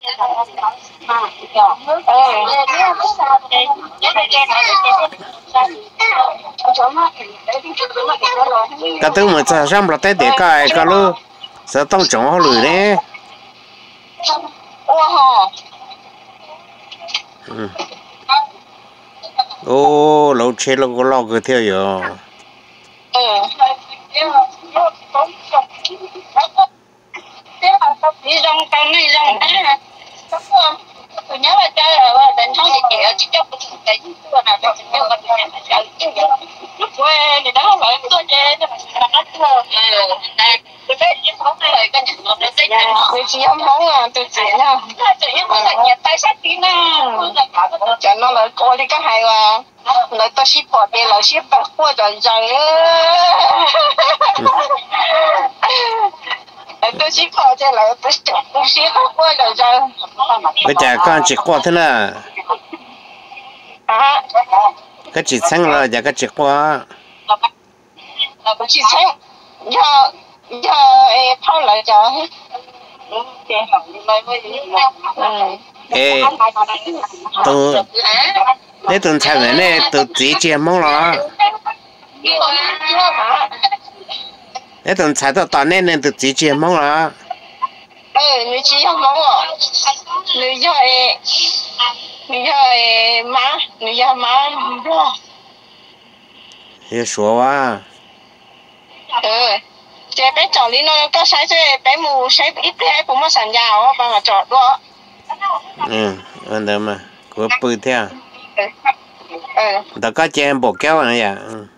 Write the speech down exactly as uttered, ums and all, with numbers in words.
cái thứ mà sao xong là tới để cái cái lu sao tông trống họ lười đấy. Ô lâu chơi lâu có lo cái theo rồi. Đi rong con này rong á, tôi nhớ là chơi ở tỉnh Thắng thì chị ở chị cho tôi tỉnh tôi nào cho chị cho con nhà mà chơi lúc quê thì đó phải tôi chơi cho mà nó thơ này tôi thấy những món này cái những món này tôi chỉ không món à tôi chỉ nha tôi chỉ không là nhiệt tay sát tí nè cho nó là coi đi cái hay mà lại tôi ship bỏ tiền lại ship bạc qua rồi rồi tôi ship họ cho lại tôi tôi ship qua rồi rồi bây giờ con chỉ qua thế nào cái chỉ xanh là giờ cái chỉ qua là cái chỉ xanh giờ giờ thao lại cho ê tôi nếu tôi thay cái này tôi chỉ chơi mong lo nếu tôi thay tôi toàn nên nên tôi chỉ chơi mong lo ừ người chỉ không mong à người giờ người giờ má người giờ má rồi hiểu số à ừ chế bé chọn đi nó có sai chế bé mù sai ít cái cũng mà sản giàu bằng mà chọn đó ừ anh em mà có bự theo ừ đó có chơi bộ kéo này à